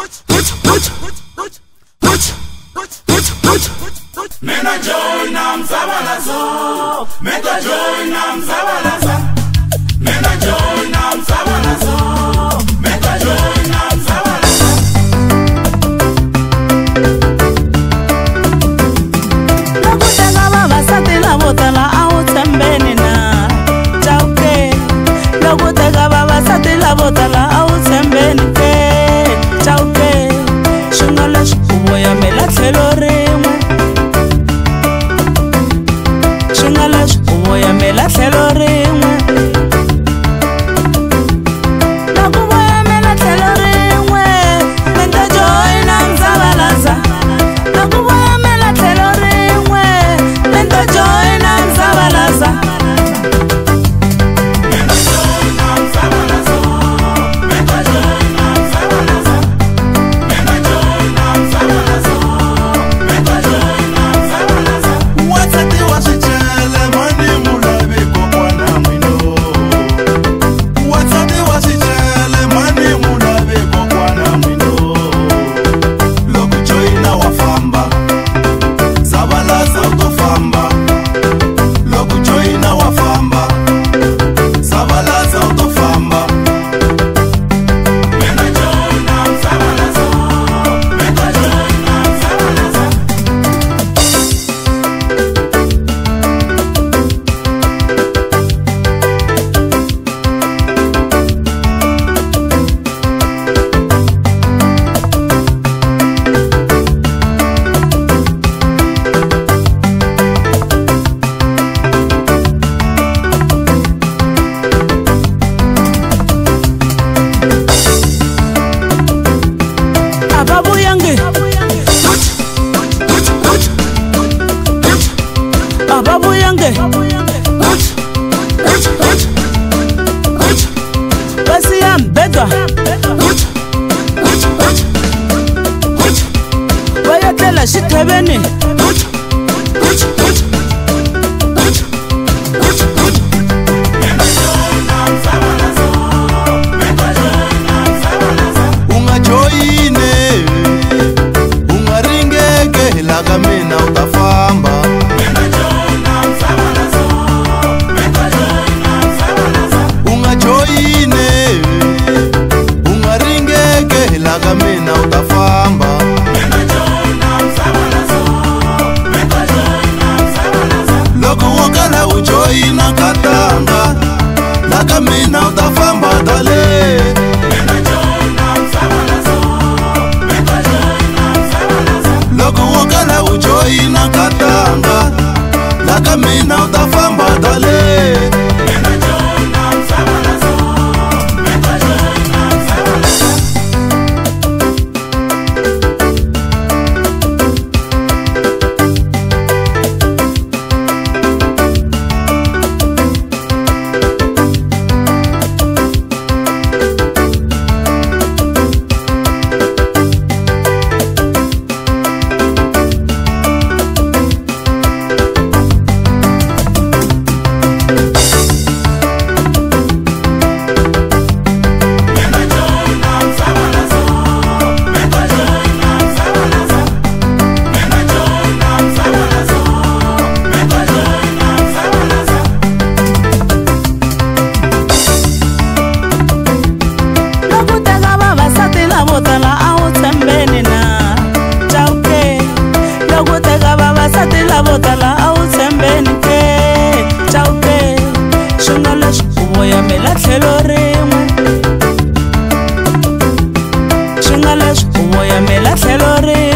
Mena joina mzabalazo, mena joina mzabalaza. Mena joina mzabalazo, mena joina mzabalaza. Nakutega baba satila botala au tembeni na chauke. Nakutega baba satila botala au tembeni ke chauke. Shungala shukuya mela thelore. Voy me la celo ringwe Naku voy me la celo ringwe Menta joina mzabalaza Naku voy me la celo ringwe Menta joina mzabalaza Menta joina mzabalaza Menta joina mzabalaza Menta joina mzabalaza Menta joina mzabalaza Wasati wasichele mani mulabe kokwana mwino Wasati wasichele mani mulabe kokwana mwino Loku joina wafamba Zabalaza utofamba Loku joina wafamba Zabalaza utofamba Mena joina mzabalaza Mena joina mzabalaza Ababu yange Ababu yange Basi ya mbega Wayatela shitebeni Mena joina mzabalaza Mena joina mzabalaza Ungajoine Ungaringeke lakamina utafamba Mena joina mzabalaza Mena joina mzabalaza Ungajoine Ungaringeke lakamina utafamba Mena joina mzabalaza Mena joina mzabalaza Loko wakala ujoina katanga lakamina utafamba dale Mena joina mzabalaza Mena joina mzabalaza Loko wakala ujoina katanga lakamina utafamba dale Mena joina mzabalaza Mena joina mzabalaza Mena joina mzabalaza Mena joina mzabalaza Mena joina mzabalaza Mena joina mzabalaza Nakutega baba satila botala au tembeni na chauke. Nakutega baba satila botala au tembeni ke chauke. Shungala shukuya mela telo ringwe Shungala shukuya mela telo ringwe